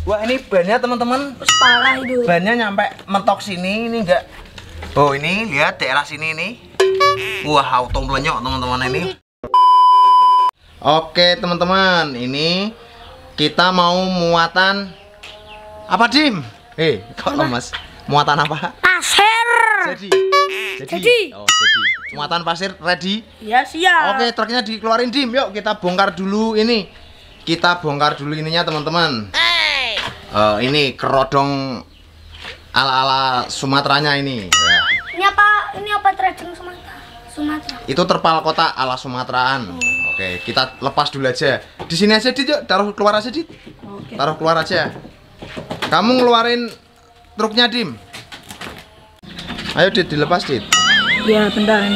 Wah, ini bannya teman-teman. Parah itu. Bannya nyampe mentok sini, ini enggak. Oh, ini lihat daerah sini ini. Wah, auto melenyok teman-teman ini. Oke, teman-teman, ini kita mau muatan apa, Dim? Kok lemes? Muatan apa? Pasir. Jadi. Oh, jadi. Muatan pasir ready? Ya, siap. Oke, truknya dikeluarin, Dim. Yuk, kita bongkar dulu ini. Kita bongkar dulu ininya, teman-teman. Ini kerodong ala-ala Sumateranya ini. Ya. Ini apa trading Sumatera? Itu terpal kotak ala Sumateraan. Oke, kita lepas dulu aja. Di sini aja, Dit, yuk. Taruh keluar aja, Dit. Oke. Taruh keluar aja. Kamu ngeluarin truknya, Dim. Ayo, Dit, dilepas, Dit. Ya, bentar ini.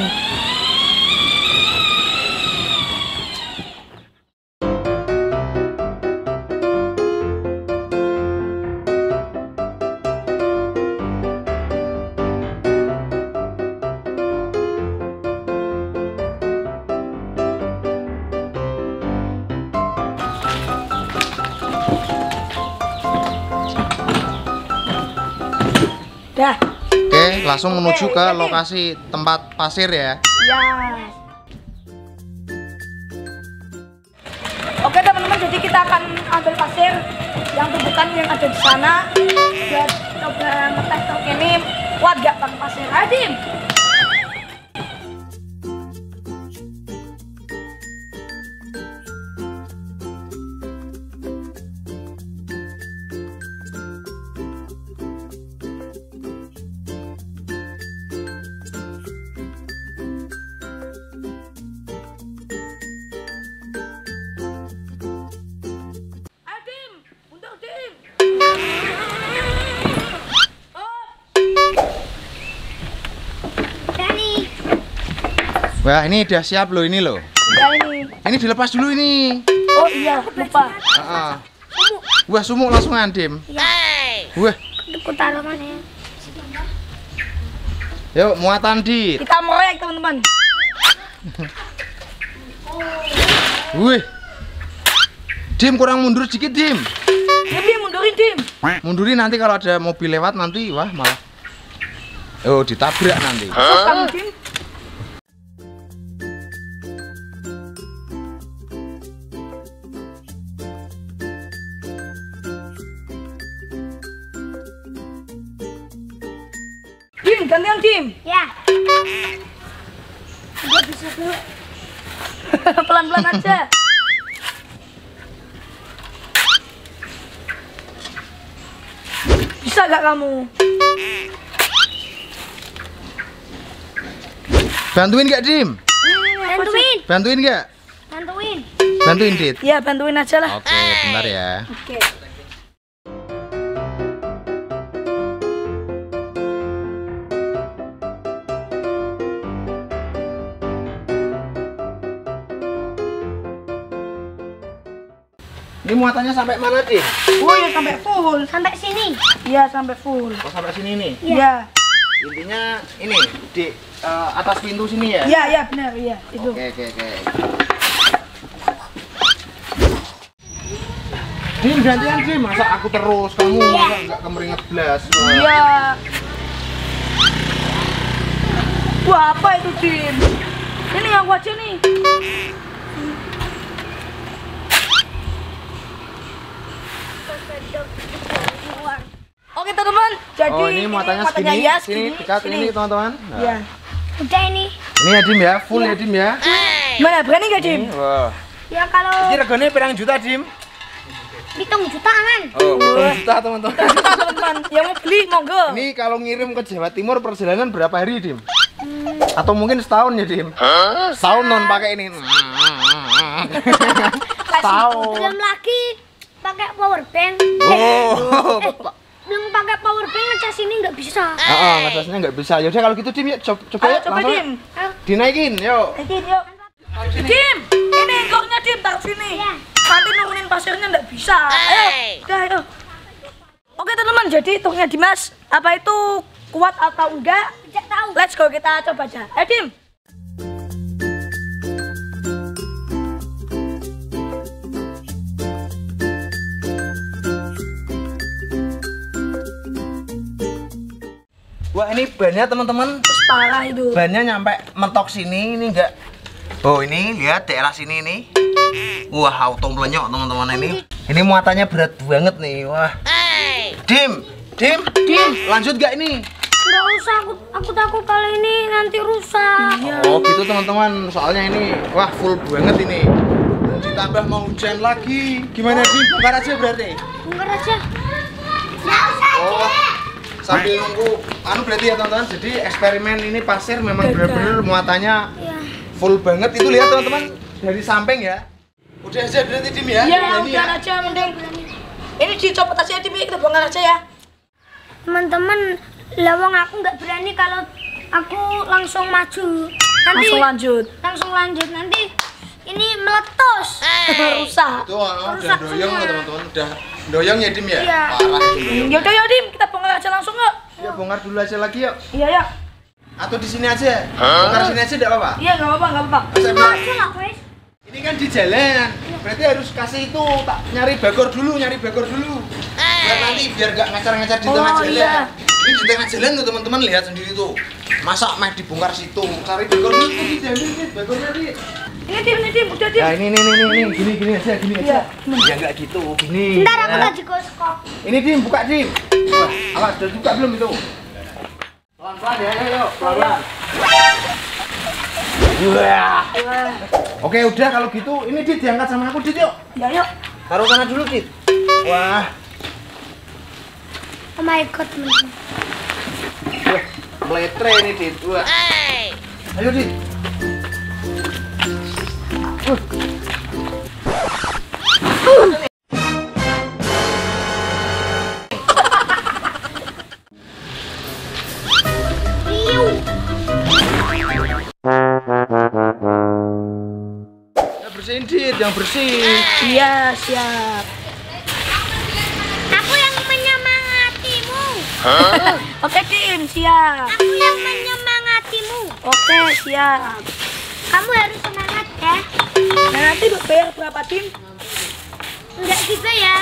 Dah. Oke, langsung menuju ke lokasi tempat pasir ya. Ya. Oke teman-teman, jadi kita akan ambil pasir yang tumpukan yang ada di sana. Biar coba ngetes truk ini kuat gak pakai pasir. Adim. Wah, ini udah siap loh ini loh. Ya ini. Ini dilepas dulu ini. Oh iya, lupa. Wah, sumuk langsung Dim. Wah. Aku taruh mana ya? Yuk, muatan, Dit. Kita merek teman-teman. Wih. Dim, kurang mundur sedikit, Dim. Ya, Dim, mundurin, Dim. Mundurin, nanti kalau ada mobil lewat nanti wah malah. Oh, ditabrak nanti. Kamu, Dim. Dim, gantian, Dim. Ya. Gak bisa dulu. Pelan-pelan aja. Bisa gak kamu? Bantuin gak, Dim? Bantuin. Bantuin gak? Bantuin. Bantuin, Dit. Iya, bantuin aja lah. Oke, bentar ya. Oke. Ini muatannya sampai mana, Dim? Oh ya, sampai full. Sampai sini. Iya, sampai full. Oh, sampai sini nih. Iya. Intinya ini di atas pintu sini ya? Iya, iya benar, iya. Itu. Oke. Dim, gantian, Dim. Masa aku terus, kamu masa nggak kemeringet belas? Iya. Wah, apa itu, Dim? Ini yang wajah nih. Oke teman-teman, jadi Oh, ini muatannya segini, ya, sini dekat ini teman-teman. Nah. Iya. Udah ini. Ini ya, Dim ya, full ya, Dim ya. Gimana, berani gak, Dim? Wah. Ya kalau Ini regane pirang juta, Dim? 7 jutaan. Oh, 7 juta, teman-teman. Kita teman-teman, yang mau beli monggo. Ini kalau ngirim ke Jawa Timur perjalanan berapa hari, Dim? Atau mungkin setahun ya, Dim? Setahun non pakai ini. Setahun. Belum lagi pakai power bank. Oh, Belum pakai power bank ngecas ini nggak bisa. ngecasnya nggak bisa. Yaudah kalau gitu, Dim, yuk coba Ayo yuk, coba, langsung Dim. Ayo. dinaikin, yuk. Naikin, yuk. Dim, ini engkongnya, Dim, taruh sini. Iya. Nanti nurunin pasirnya nggak bisa. Ayo, udah, ayo. Oke teman-teman, jadi truknya Dimas, apa itu kuat atau enggak? Tidak tahu. Let's go, kita coba aja. Ayo, Dim. Wah, ini bannya teman-teman. Terus parah itu. Bannya nyampe mentok sini, ini enggak. Oh, ini lihat daerah sini ini. Wah, auto melenyok teman-teman ini. Ini muatannya berat banget nih. Wah. Dim, lanjut gak ini? Nggak usah, aku takut kali ini nanti rusak. Oh, gitu teman-teman. Soalnya ini wah full banget ini. Ditambah mau hujan lagi. Gimana, Dim? Bongkar aja berarti. Bongkar aja. Oh, sambil nunggu berarti ya teman-teman. Jadi eksperimen ini pasir memang benar-benar muatannya full banget. Itu lihat teman-teman dari samping ya. Udah aja berarti Dim ya. Iya, udah aja mending. Ini dicopot aja Dim, kita bongkar aja ya. Teman-teman, lawang aku nggak berani kalau aku langsung maju. Nanti langsung lanjut. Nanti ini meletus. Rusak. Tuh, udah doyong ya teman-teman. Udah doyong ya Dim ya. Iya. Parah itu. Ya udah ya Dim, kita bongkar aja langsung yuk. Ya bongkar dulu aja lagi yuk. Iya ya. Atau di sini aja. Bongkar sini aja enggak apa-apa. Iya, enggak apa-apa. Aja lah, guys. Ini kan di jalan. Berarti harus kasih itu tak nyari bagor dulu. Biar nanti biar gak ngecer-ngecer di tengah jalan. Iya. Ini di tengah jalan tuh teman-teman, lihat sendiri tuh. Masa meh dibongkar situ. Cari bagor dulu di jalan nih, bagornya nih. Ini Dim, udah Dim. Nah, ini gini aja. Iya. Ya enggak gitu, gini. Ntar aku Nah. tak jikoskop. Ini Dim, buka Dim. Wah, awas, udah buka belum itu? Pelan-pelan ya, ayo, pelan-pelan. Wah. Oke, udah kalau gitu, ini Dit diangkat sama aku Dit yuk. Ya yuk. Taruh sana dulu Dit. Wah, Oh my god, teman-teman. wah, meletre ini Dit. Wah. Ayo Dit. Ya bersihin Dit, yang bersih. Iya, siap. Aku yang menyemangatimu. Oke Dim, siap. Aku yang menyemangatimu. Oke, siap. Kamu harus semangat ya. Nah, nanti bayar berapa Dim? Enggak dibayar.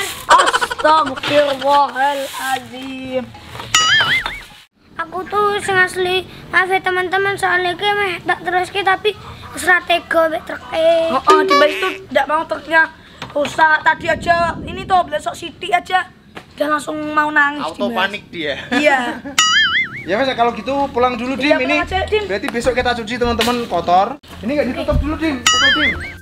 Astagfirullahaladzim. Aku tuh sing asli, maaf ya teman-teman, soalnya gue meh tak terus tapi strategi mek treke. Oh, di balik itu tidak mau truknya rusak. Tadi aja ini tuh besok Siti aja udah langsung mau nangis. Auto Dimas. panik dia. Iya. Ya mas, kalau gitu pulang dulu Dim. Iya, Ini pulang aja, Dim. berarti besok kita cuci teman-teman kotor. Ini nggak ditutup dulu Dim. Tutup Dim.